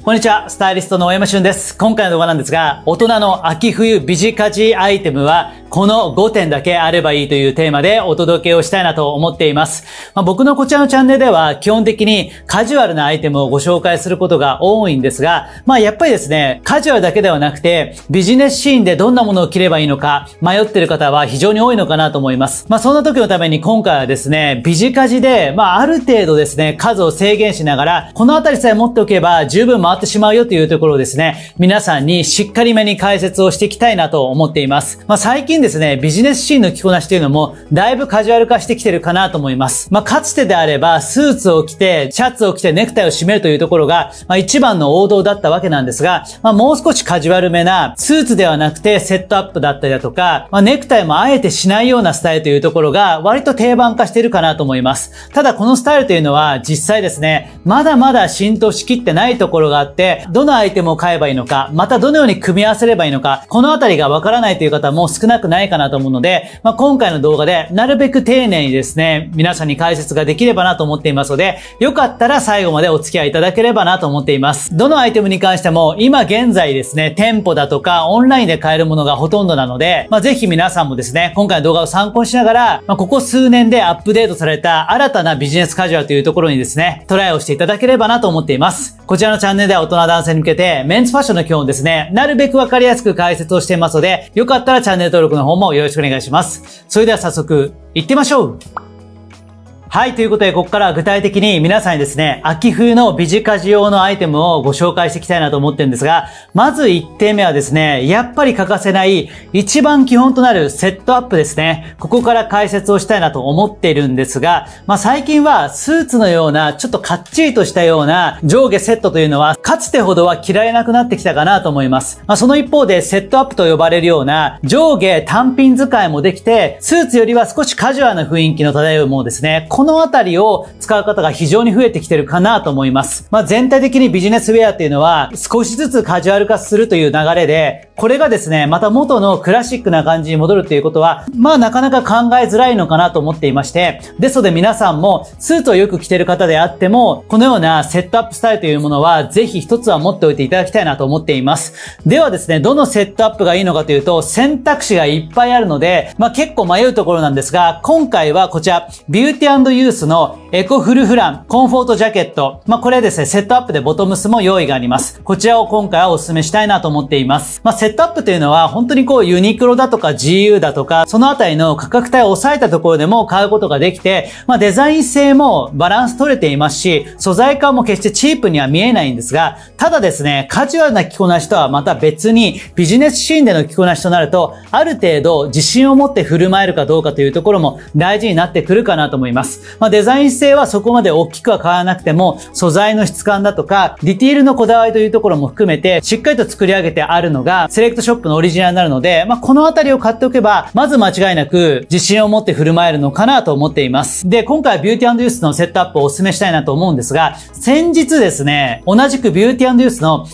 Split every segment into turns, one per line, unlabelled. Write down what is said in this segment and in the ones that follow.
こんにちは、スタイリストの大山俊です。今回の動画なんですが、大人の秋冬美ジカジアイテムは、この5点だけあればいいというテーマでお届けをしたいなと思っています。僕のこちらのチャンネルでは、基本的にカジュアルなアイテムをご紹介することが多いんですが、やっぱりですね、カジュアルだけではなくて、ビジネスシーンでどんなものを着ればいいのか、迷っている方は非常に多いのかなと思います。そんな時のために今回はですね、美ジカジで、ある程度ですね、数を制限しながら、このあたりさえ持っておけば十分回ってしまうよというところをですね、皆さんにしっかりめに解説をしていきたいなと思っています。最近ですね、ビジネスシーンの着こなしというのも、だいぶカジュアル化してきてるかなと思います。かつてであれば、スーツを着て、シャツを着てネクタイを締めるというところが、一番の王道だったわけなんですが、もう少しカジュアルめな、スーツではなくてセットアップだったりだとか、ネクタイもあえてしないようなスタイルというところが、割と定番化しているかなと思います。ただこのスタイルというのは、実際ですね、まだまだ浸透しきってないところがあって、どのアイテムを買えばいいのか、またどのように組み合わせればいいのか、このあたりがわからないという方も少なくないかなと思うので、今回の動画でなるべく丁寧にですね、皆さんに解説ができればなと思っていますので、よかったら最後までお付き合いいただければなと思っています。どのアイテムに関しても、今現在ですね、店舗だとかオンラインで買えるものがほとんどなので、ぜひ皆さんもですね、今回の動画を参考にしながら、ここ数年でアップデートされた新たなビジネスカジュアルというところにですね、トライをしていただければなと思っています。こちらのチャンネルでは大人男性に向けて、メンズファッションの基本をですね、なるべくわかりやすく解説をしていますので、よかったらチャンネル登録の方もよろしくお願いします。それでは早速、行ってみましょう。はい、ということで、ここからは具体的に皆さんにですね、秋冬の美ジカジ用のアイテムをご紹介していきたいなと思ってるんですが、まず1点目はですね、やっぱり欠かせない一番基本となるセットアップですね。ここから解説をしたいなと思っているんですが、最近はスーツのようなちょっとかっちりとしたような上下セットというのは、かつてほどは着られなくなってきたかなと思います。その一方でセットアップと呼ばれるような上下単品使いもできて、スーツよりは少しカジュアルな雰囲気の漂うものですね。このあたりを使う方が非常に増えてきてるかなと思います。全体的にビジネスウェアっていうのは少しずつカジュアル化するという流れで、これがですね、また元のクラシックな感じに戻るということは、なかなか考えづらいのかなと思っていまして、ですので皆さんもスーツをよく着ている方であっても、このようなセットアップスタイルというものはぜひ一つは持っておいていただきたいなと思っています。ではですね、どのセットアップがいいのかというと、選択肢がいっぱいあるので、結構迷うところなんですが、今回はこちら、ビューティーユースのエコフルフランコンフォートジャケット。これですね、セットアップでボトムスも用意があります。こちらを今回はお勧めしたいなと思っています。セットアップというのは本当にユニクロだとか GU だとか、そのあたりの価格帯を抑えたところでも買うことができて、デザイン性もバランス取れていますし、素材感も決してチープには見えないんですが、ただですね、カジュアルな着こなしとはまた別にビジネスシーンでの着こなしとなると、ある程度自信を持って振る舞えるかどうかというところも大事になってくるかなと思います。デザイン性はそこまで大きくは変わらなくても、素材の質感だとか、ディティールのこだわりというところも含めて、しっかりと作り上げてあるのが、セレクトショップのオリジナルになるので、このあたりを買っておけば、まず間違いなく自信を持って振る舞えるのかなと思っています。で、今回はビューティーユースのセットアップをお勧めしたいなと思うんですが、先日ですね、同じくビューティーユースの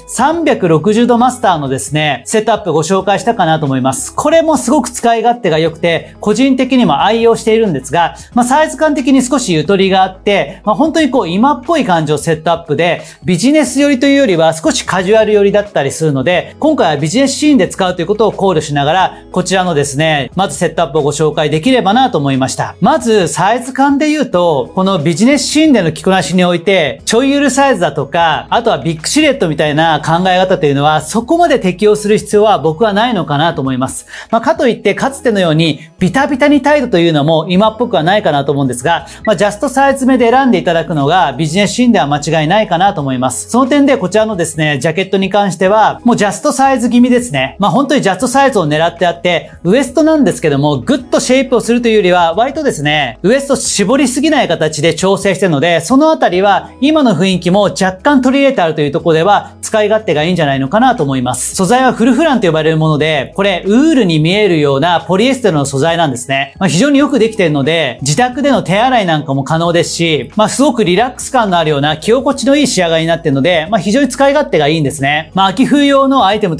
360度マスターのですね、セットアップをご紹介したかなと思います。これもすごく使い勝手が良くて、個人的にも愛用しているんですが、サイズ感的に少しゆとりがあって、本当に今っぽい感じをセットアップで、ビジネス寄りというよりは少しカジュアル寄りだったりするので、今回はビジネスシーンで使うということを考慮しながら、こちらのですね、まずセットアップをご紹介できればなと思いました。まず、サイズ感で言うと、このビジネスシーンでの着こなしにおいて、ちょいゆるサイズだとか、あとはビッグシルエットみたいな考え方というのは、そこまで適用する必要は僕はないのかなと思います。かといって、かつてのように、ビタビタにタイトというのも今っぽくはないかなと思うんですが、ジャストサイズ目で選んでいただくのがビジネスシーンでは間違いないかなと思います。その点でこちらのですね、ジャケットに関しては、もうジャストサイズ気味ですね。本当にジャストサイズを狙ってあって、ウエストなんですけども、ぐっとシェイプをするというよりは、割とですね、ウエスト絞りすぎない形で調整しているので、そのあたりは今の雰囲気も若干取り入れてあるというところでは、使い勝手がいいんじゃないのかなと思います。素材はフルフランと呼ばれるもので、これウールに見えるようなポリエステルの素材なんですね。非常によくできているので、自宅での手洗いなんかも可能ですし、すごくリラックス感のあるような着心地のいい仕上がりになっているので、非常に使い勝手がいいんですね。秋冬用のアイテムということで、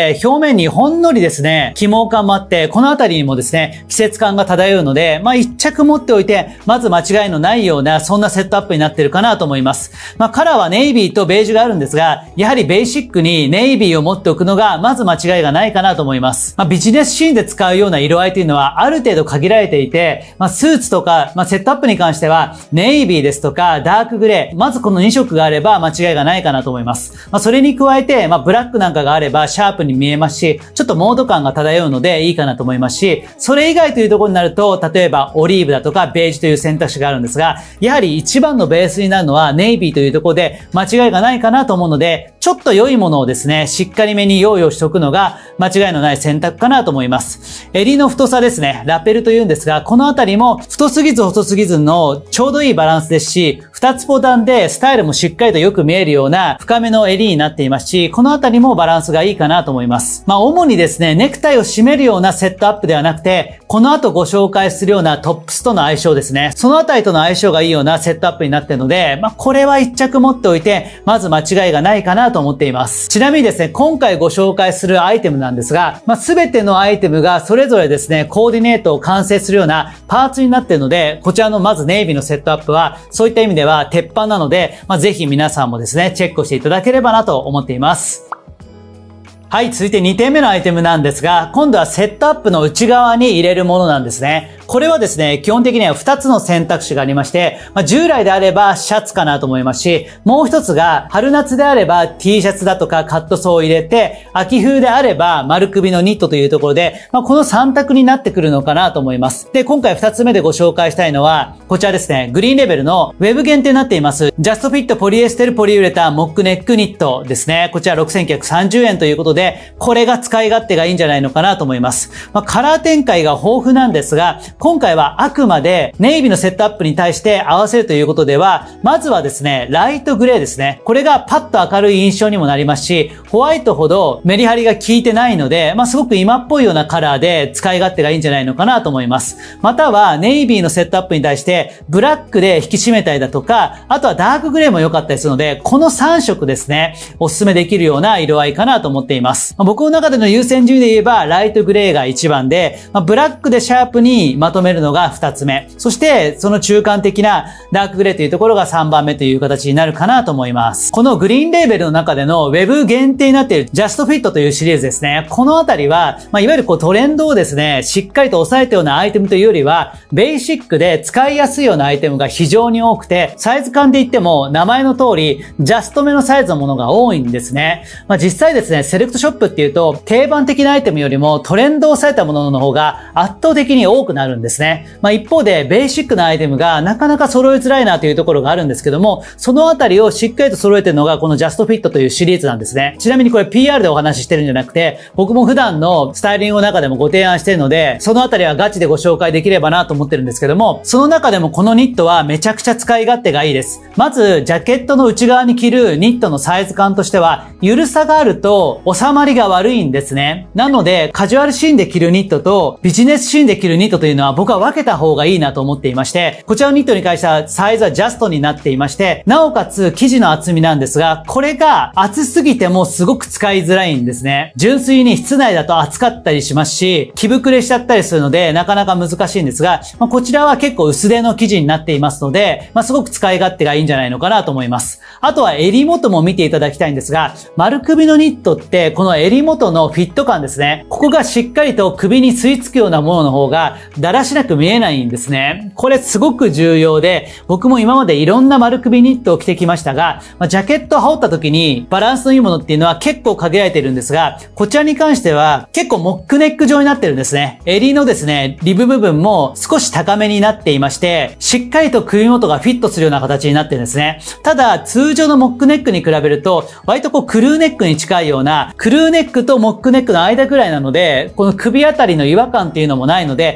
で、表面にほんのりですね、起毛感もあって、このあたりにもですね、季節感が漂うので、一着持っておいて、まず間違いのないような、そんなセットアップになってるかなと思います。カラーはネイビーとベージュがあるんですが、やはりベーシックにネイビーを持っておくのが、まず間違いがないかなと思います。ビジネスシーンで使うような色合いというのは、ある程度限られていて、スーツとか、セットアップに関しては、ネイビーですとか、ダークグレー、まずこの2色があれば間違いがないかなと思います。それに加えて、ブラックなんかがあれば、シャープに見えますし、ちょっとモード感が漂うのでいいかなと思いますし、それ以外というところになると、例えばオリーブだとかベージュという選択肢があるんですが、やはり一番のベースになるのはネイビーというところで間違いがないかなと思うので、ちょっと良いものをですね、しっかりめに用意をしておくのが間違いのない選択かなと思います。襟の太さですね、ラペルというんですが、このあたりも太すぎず細すぎずのちょうどいいバランスですし、2つボタンでスタイルもしっかりとよく見えるような深めの襟になっていますし、このあたりもバランスがいいかなと思います。主にですね、ネクタイを締めるようなセットアップではなくて、この後ご紹介するようなトップスとの相性ですね。そのあたりとの相性がいいようなセットアップになっているので、これは一着持っておいて、まず間違いがないかなと思っています。ちなみにですね、今回ご紹介するアイテムなんですが、すべてのアイテムがそれぞれですね、コーディネートを完成するようなパーツになっているので、こちらのまずネイビーのセットアップは、そういった意味では鉄板なので、ぜひ皆さんもですね、チェックをしていただければなと思っています。はい、続いて2点目のアイテムなんですが、今度はセットアップの内側に入れるものなんですね。これはですね、基本的には2つの選択肢がありまして、従来であればシャツかなと思いますし、もう一つが春夏であれば T シャツだとかカットソーを入れて、秋冬であれば丸首のニットというところで、この3択になってくるのかなと思います。で、今回2つ目でご紹介したいのは、こちらですね、グリーンレベルのウェブ限定になっています、ジャストフィットポリエステルポリウレタンモックネックニットですね。こちら6930円ということで、これが使い勝手がいいんじゃないのかなと思います。カラー展開が豊富なんですが、今回はあくまでネイビーのセットアップに対して合わせるということでは、まずはですね、ライトグレーですね。これがパッと明るい印象にもなりますし、ホワイトほどメリハリが効いてないので、すごく今っぽいようなカラーで使い勝手がいいんじゃないのかなと思います。または、ネイビーのセットアップに対して、ブラックで引き締めたりだとか、あとはダークグレーも良かったりするので、この3色ですね、おすすめできるような色合いかなと思っています。僕の中での優先順位で言えば、ライトグレーが1番で、ブラックでシャープにまとめるのが2つ目。そして、その中間的なダークグレーというところが3番目という形になるかなと思います。このグリーンレーベルの中でのウェブ限定になっているジャストフィットというシリーズですね。このあたりは、いわゆるトレンドをですね、しっかりと抑えたようなアイテムというよりは、ベーシックで使いやすいようなアイテムが非常に多くて、サイズ感で言っても名前の通り、ジャストめのサイズのものが多いんですね。実際ですね、セレクトショップっていうと、定番的なアイテムよりもトレンドを抑えたものの方が圧倒的に多くなるんですね。一方で、ベーシックなアイテムがなかなか揃えづらいなというところがあるんですけども、そのあたりをしっかりと揃えているのがこのジャストフィットというシリーズなんですね。ちなみにこれ PR でお話ししてるんじゃなくて、僕も普段のスタイリングの中でもご提案しているので、そのあたりはガチでご紹介できればなと思ってるんですけども、その中でもこのニットはめちゃくちゃ使い勝手がいいです。まず、ジャケットの内側に着るニットのサイズ感としては、緩さがあると収まりが悪いんですね。なので、カジュアルシーンで着るニットとビジネスシーンで着るニットというのは僕は分けた方がいいなと思っていまして、こちらのニットに関してはサイズはジャストになっていまして、なおかつ生地の厚みなんですが、これが厚すぎてもすごく使いづらいんですね。純粋に室内だと厚かったりしますし、着膨れしちゃったりするので、なかなか難しいんですが、こちらは結構薄手の生地になっていますので、すごく使い勝手がいいんじゃないのかなと思います。あとは襟元も見ていただきたいんですが、丸首のニットってこの襟元のフィット感ですね。ここがしっかりと首に吸い付くようなものの方がだらしなく見えないんですね。これすごく重要で、僕も今までいろんな丸首ニットを着てきましたが、ジャケットを羽織った時にバランスのいいものっていうのは結構限られているんですが、こちらに関しては結構モックネック状になってるんですね。襟のですね、リブ部分も少し高めになっていまして、しっかりと首元がフィットするような形になってるんですね。ただ、通常のモックネックに比べると、割とクルーネックに近いような、クルーネックとモックネックの間ぐらいなので、この首あたりの違和感っていうのもないので、ちょ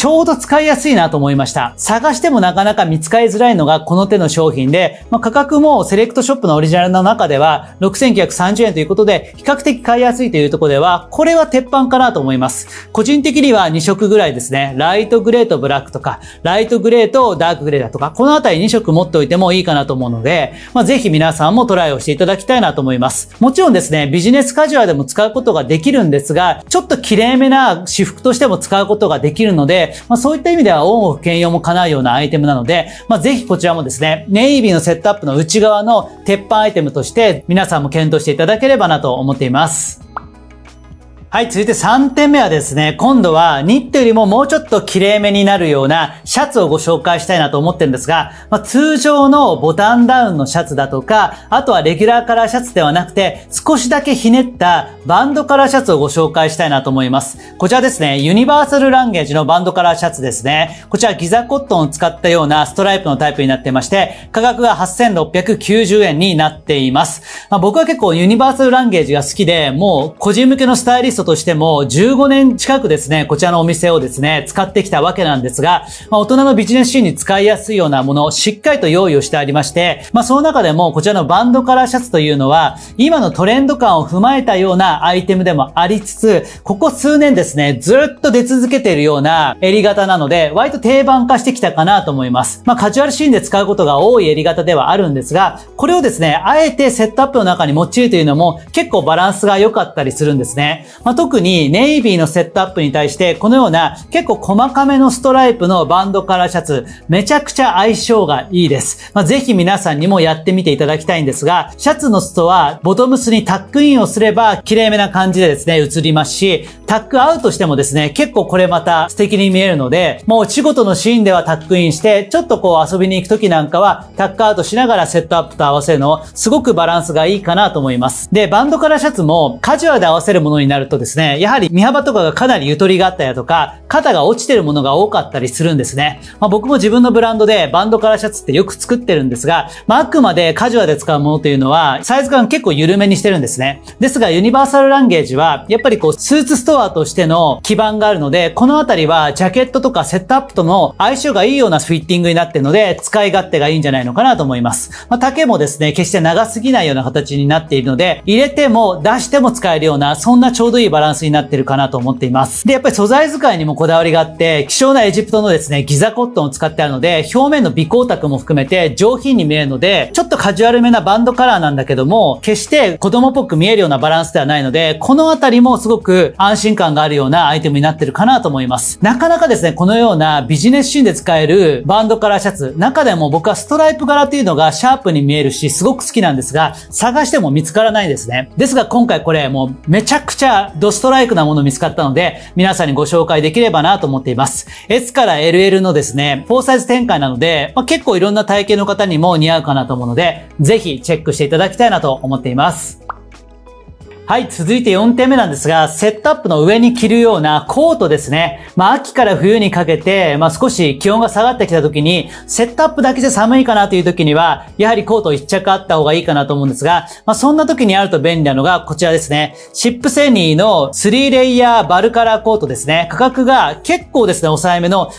ょうど使いやすいなと思いました。探してもなかなか見つかりづらいのがこの手の商品で、価格もセレクトショップのオリジナルの中では6930円ということで、比較的買いやすいというところでは、これは鉄板かなと思います。個人的には2色ぐらいですね。ライトグレーとブラックとか、ライトグレーとダークグレーだとか、このあたり2色持っておいてもいいかなと思うので、ぜひ皆さんもトライをしていただきたいなと思います。もちろんですね、ビジネスカジュアルでも使うことができるんですが、ちょっと綺麗めな私服としても使うことができるので、そういった意味ではオンオフ兼用も叶うようなアイテムなので、ぜひこちらもですね、ネイビーのセットアップの内側の鉄板アイテムとして皆さんも検討していただければなと思っています。はい、続いて3点目はですね、今度はニットよりももうちょっと綺麗めになるようなシャツをご紹介したいなと思ってるんですが、通常のボタンダウンのシャツだとか、あとはレギュラーカラーシャツではなくて、少しだけひねったバンドカラーシャツをご紹介したいなと思います。こちらですね、ユニバーサルランゲージのバンドカラーシャツですね。こちらギザコットンを使ったようなストライプのタイプになってまして、価格が8690円になっています。僕は結構ユニバーサルランゲージが好きで、もう個人向けのスタイリストとしても15年近くですね、こちらのお店をですね、使ってきたわけなんですが、大人のビジネスシーンに使いやすいようなものをしっかりと用意をしてありまして、その中でもこちらのバンドカラーシャツというのは、今のトレンド感を踏まえたようなアイテムでもありつつ、ここ数年ですね、ずっと出続けているような襟型なので、割と定番化してきたかなと思います。カジュアルシーンで使うことが多い襟型ではあるんですが、これをですね、あえてセットアップの中に用いるというのも結構バランスが良かったりするんですね。特にネイビーのセットアップに対してこのような結構細かめのストライプのバンドカラーシャツ、めちゃくちゃ相性がいいです。ぜひ皆さんにもやってみていただきたいんですが、シャツの裾はボトムスにタックインをすれば綺麗めな感じでですね、映りますし、タックアウトしてもですね、結構これまた素敵に見えるので、もうお仕事のシーンではタックインして、ちょっと遊びに行く時なんかはタックアウトしながらセットアップと合わせるの、すごくバランスがいいかなと思います。で、バンドカラーシャツもカジュアルで合わせるものになるとですね、やはり身幅とかがかなりゆとりがあったりだとか、肩が落ちてるものが多かったりするんですね。僕も自分のブランドでバンドカラーシャツってよく作ってるんですが、あくまでカジュアルで使うものというのは、サイズ感結構緩めにしてるんですね。ですが、ユニバーサルランゲージは、やっぱりスーツストアとしての基盤があるので、このあたりはジャケットとかセットアップとの相性がいいようなフィッティングになっているので、使い勝手がいいんじゃないのかなと思います。丈もですね、決して長すぎないような形になっているので、入れても出しても使えるような、そんなちょうどいいバランスになっているかなと思っています。で、やっぱり素材使いにもこだわりがあって、希少なエジプトのですね、ギザコットンを使ってあるので、表面の微光沢も含めて上品に見えるので、ちょっとカジュアルめなバンドカラーなんだけども、決して子供っぽく見えるようなバランスではないので、このあたりもすごく安心感があるようなアイテムになってるかなと思います。なかなかですね、このようなビジネスシーンで使えるバンドカラーシャツ、中でも僕はストライプ柄っていうのがシャープに見えるし、すごく好きなんですが、探しても見つからないですね。ですが今回これもうめちゃくちゃドストライクなもの見つかったので、皆さんにご紹介できればなと思っています。S から LL のですね、4サイズ展開なので、結構いろんな体型の方にも似合うかなと思うので、ぜひチェックしていただきたいなと思っています。はい、続いて4点目なんですが、セットアップの上に着るようなコートですね。秋から冬にかけて、少し気温が下がってきた時に、セットアップだけじゃ寒いかなという時には、やはりコート1着あった方がいいかなと思うんですが、そんな時にあると便利なのがこちらですね。シップセニーの3レイヤーバルカラーコートですね。価格が結構ですね、抑えめの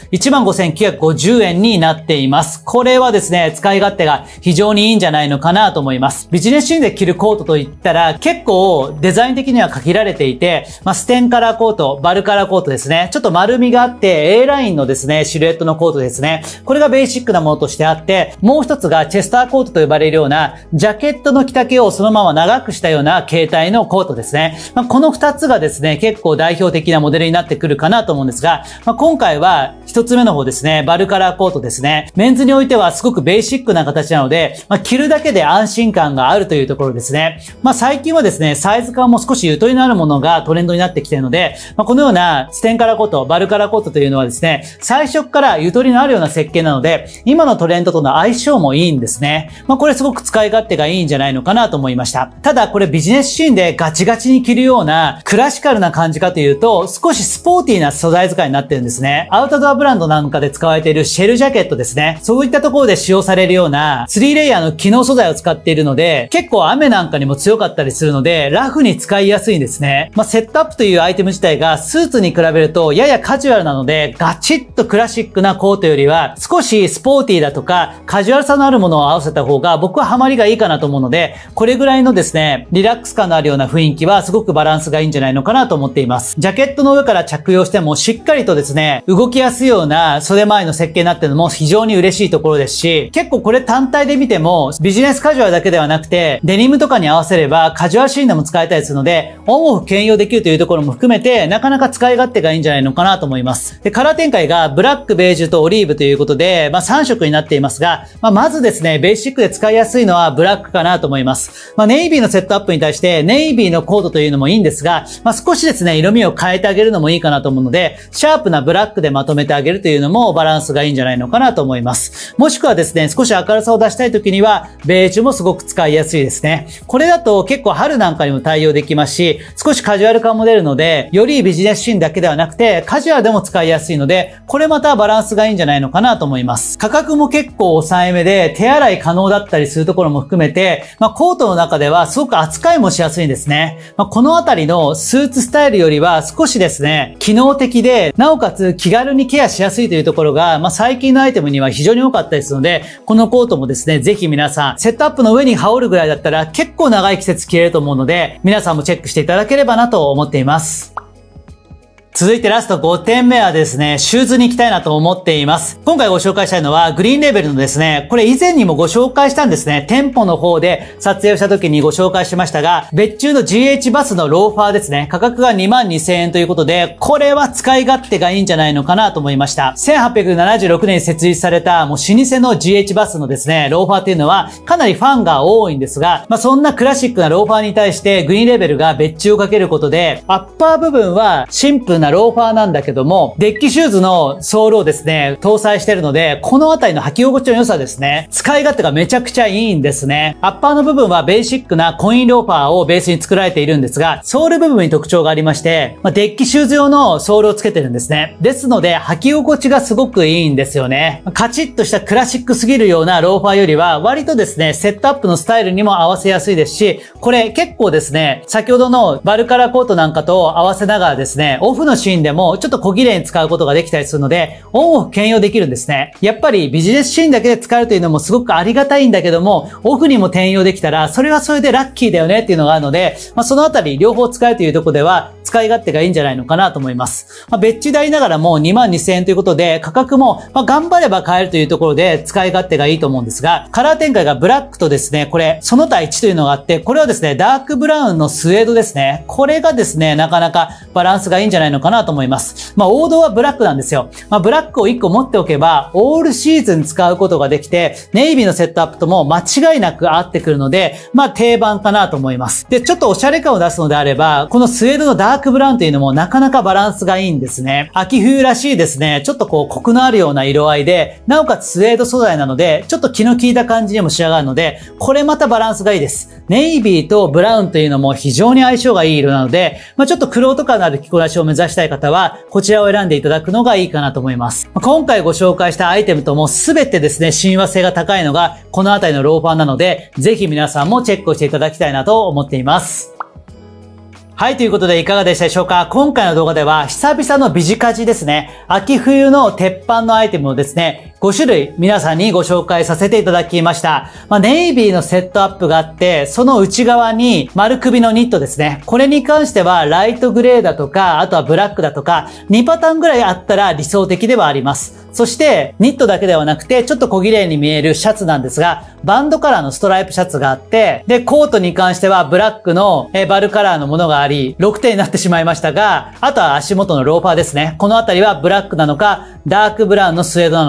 15,950 円になっています。これはですね、使い勝手が非常にいいんじゃないのかなと思います。ビジネスシーンで着るコートといったら、結構デザイン的には限られていて、ステンカラーコート、バルカラーコートですね。ちょっと丸みがあって A ラインのですね、シルエットのコートですね。これがベーシックなものとしてあって、もう一つがチェスターコートと呼ばれるような、ジャケットの着丈をそのまま長くしたような形態のコートですね。この二つがですね、結構代表的なモデルになってくるかなと思うんですが、今回は一つ目の方ですね、バルカラーコートですね。メンズにおいてはすごくベーシックな形なので、着るだけで安心感があるというところですね。最近はですね、サイズ感も少しゆとりのあるものがトレンドになってきているので、このようなステンカラーコート、バルカラーコートというのはですね、最初からゆとりのあるような設計なので、今のトレンドとの相性もいいんですね。これすごく使い勝手がいいんじゃないのかなと思いました。ただこれビジネスシーンでガチガチに着るようなクラシカルな感じかというと、少しスポーティーな素材使いになってるんですね。アウトドアブランドなんかで使われているシェルジャケットですね。そういったところで使用されるような3レイヤーの機能素材を使っているので、結構雨なんかにも強かったりするので、ラフに使いやすいんですね。セットアップというアイテム自体がスーツに比べるとややカジュアルなので、ガチッとクラシックなコートよりは少しスポーティーだとかカジュアルさのあるものを合わせた方が僕はハマりがいいかなと思うので、これぐらいのですね、リラックス感のあるような雰囲気はすごくバランスがいいんじゃないのかなと思っています。ジャケットの上から着用してもしっかりとですね、動きやすいような袖周りの設計になっているのも非常に嬉しいところですし、結構これ単体で見てもビジネスカジュアルだけではなくて、デニムとかに合わせればカジュアルシーンでも使えたりするので、オンオフ兼用できるというところも含めて、なかなか使い勝手がいいんじゃないのかなと思います。で、カラー展開がブラック、ベージュとオリーブということで、3色になっていますが、まずですね、ベーシックで使いやすいのはブラックかなと思います。ネイビーのセットアップに対して、ネイビーのコードというのもいいんですが、少しですね、色味を変えてあげるのもいいかなと思うので、シャープなブラックでまとめてあげるというのもバランスがいいんじゃないのかなと思います。もしくはですね、少し明るさを出したい時には、ベージュもすごく使いやすいですね。これだと結構春なんかにも対応できますし、少しカジュアル感も出るので、よりビジネスシーンだけではなくて、カジュアルでも使いやすいので、これまたバランスがいいんじゃないのかなと思います。価格も結構抑えめで、手洗い可能だったりするところも含めて、コートの中ではすごく扱いもしやすいんですね。このあたりのスーツスタイルよりは少しですね、機能的で、なおかつ気軽にケアしやすいというところが、最近のアイテムには非常に多かったですので、このコートもですね、ぜひ皆さん、セットアップの上に羽織るぐらいだったら結構長い季節着れると思うので、皆さんもチェックしていただければなと思っています。続いてラスト5点目はですね、シューズに行きたいなと思っています。今回ご紹介したいのはグリーンレーベルのですね、これ以前にもご紹介したんですね。店舗の方で撮影をした時にご紹介しましたが、別注の GH バスのローファーですね。価格が22,000円ということで、これは使い勝手がいいんじゃないのかなと思いました。1876年に設立されたもう老舗の GH バスのですね、ローファーっていうのはかなりファンが多いんですが、そんなクラシックなローファーに対してグリーンレーベルが別注をかけることで、アッパー部分はシンプルなローファーなんだけども、デッキシューズのソールをですね、搭載しているので、このあたりの履き心地の良さですね、使い勝手がめちゃくちゃいいんですね。アッパーの部分はベーシックなコインローファーをベースに作られているんですが、ソール部分に特徴がありまして、デッキシューズ用のソールをつけてるんですね。ですので、履き心地がすごくいいんですよね。カチッとしたクラシックすぎるようなローファーよりは、割とですね、セットアップのスタイルにも合わせやすいですし、これ結構ですね、先ほどのバルカラコートなんかと合わせながらですね、オフのシーンでもちょっと小綺麗に使うことができたりするので、オンオフ兼用できるんですね。やっぱりビジネスシーンだけで使えるというのもすごくありがたいんだけども、オフにも転用できたら、それはそれでラッキーだよねっていうのがあるので、そのあたり両方使えるというところでは、使い勝手がいいんじゃないのかなと思います。別注でありながらも22,000円ということで、価格も頑張れば買えるというところで使い勝手がいいと思うんですが、カラー展開がブラックとですね、これ、その他1というのがあって、これはですね、ダークブラウンのスウェードですね。これがですね、なかなかバランスがいいんじゃないのかなと思います。王道はブラックなんですよ。ブラックを1個持っておけば、オールシーズン使うことができて、ネイビーのセットアップとも間違いなく合ってくるので、定番かなと思います。で、ちょっとおしゃれ感を出すのであれば、このスウェードのダークブラウンというのもなかなかバランスがいいんですね。秋冬らしいですね、ちょっとコクのあるような色合いで、なおかつスウェード素材なので、ちょっと気の利いた感じにも仕上がるので、これまたバランスがいいです。ネイビーとブラウンというのも非常に相性がいい色なので、ちょっと黒とかのある着こなしを目指したい方は、こちらを選んでいただくのがいいかなと思います。今回ご紹介したアイテムとも全てですね、親和性が高いのがこのあたりのローファーなので、ぜひ皆さんもチェックをしていただきたいなと思っています。はい、ということでいかがでしたでしょうか。今回の動画では久々のビジカジですね。秋冬の鉄板のアイテムをですね、5種類皆さんにご紹介させていただきました。ネイビーのセットアップがあって、その内側に丸首のニットですね。これに関してはライトグレーだとか、あとはブラックだとか、2パターンぐらいあったら理想的ではあります。そして、ニットだけではなくて、ちょっと小綺麗に見えるシャツなんですが、バンドカラーのストライプシャツがあって、で、コートに関してはブラックのバルカラーのものがあり、6点になってしまいましたが、あとは足元のローファーですね。このあたりはブラックなのか、ダークブラウンのスウェードなのか、この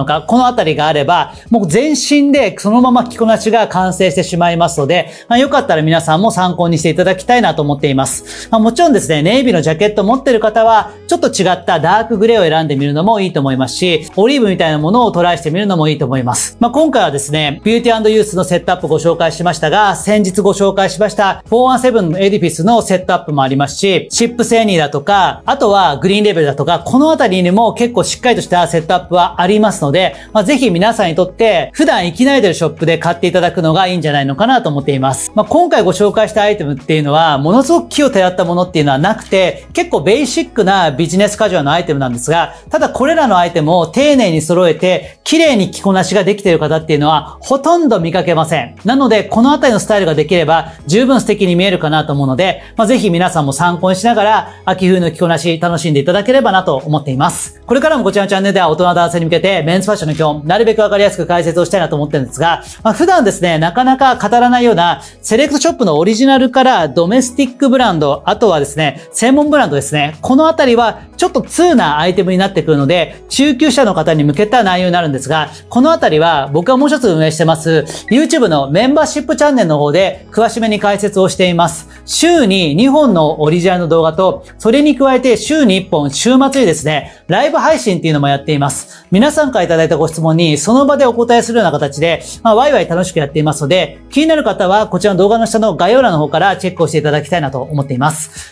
のあたりがあれば、もう全身でそのまま着こなしが完成してしまいますので、よかったら皆さんも参考にしていただきたいなと思っています。もちろんですね、ネイビーのジャケットを持っている方は、ちょっと違ったダークグレーを選んでみるのもいいと思いますし、オリーブみたいなものをトライしてみるのもいいと思います。今回はですね、ビューティー&ユースのセットアップをご紹介しましたが、先日ご紹介しました417のエディフィスのセットアップもありますし、シップセーニーだとか、あとはグリーンレベルだとか、このあたりにも結構しっかりとしたセットアップはありますので、ぜひ皆さんにとって普段生き慣れてるショップで買っていただくのがいいんじゃないのかなと思っています。今回ご紹介したアイテムっていうのは、ものすごく気を頼ったものっていうのはなくて、結構ベーシックなビジネスカジュアルのアイテムなんですが、ただこれらのアイテムを丁寧に揃えて、綺麗に着こなしができている方っていうのは、ほとんど見かけません。なので、このあたりのスタイルができれば、十分素敵に見えるかなと思うので、ぜひ皆さんも参考にしながら、秋冬の着こなし楽しんでいただければなと思っています。これからもこちらのチャンネルでは大人男性に向けて、メンズファッションの基本、なるべくわかりやすく解説をしたいなと思ってるんですが、普段ですね、なかなか語らないような、セレクトショップのオリジナルからドメスティックブランド、あとはですね、専門ブランドですね、このあたりはちょっと通なアイテムになってくるので、中級者の方に向けた内容になるんですが、このあたりは僕がもう一つ運営してます、YouTube のメンバーシップチャンネルの方で詳しめに解説をしています。週に2本のオリジナルの動画と、それに加えて週に1本、週末にですね、ライブ配信っていうのもやっています。皆さんからいただいたご質問にその場でお答えするような形で、ワイワイ楽しくやっていますので、気になる方はこちらの動画の下の概要欄の方からチェックをしていただきたいなと思っています。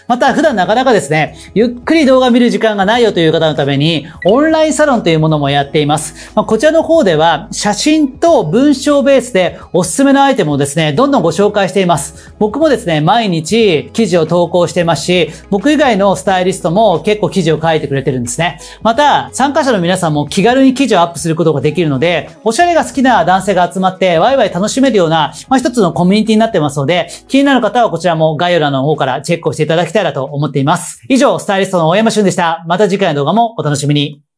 また普段なかなかですね、ゆっくり動画見る時間がないよという方のために、オンラインサロンというものもやっています。こちらの方では写真と文章ベースでおすすめのアイテムをですね、どんどんご紹介しています。僕もですね、毎日記事を投稿していますし、僕以外のスタイリストも結構記事を書いてくれてるんですね。また、参加者の皆さんも気軽に記事をアップすることができるので、おしゃれが好きな男性が集まってワイワイ楽しめるような、一つのコミュニティになってますので、気になる方はこちらも概要欄の方からチェックをしていただきたいなと思っています。以上、スタイリストの大山俊でした。また次回の動画もお楽しみに。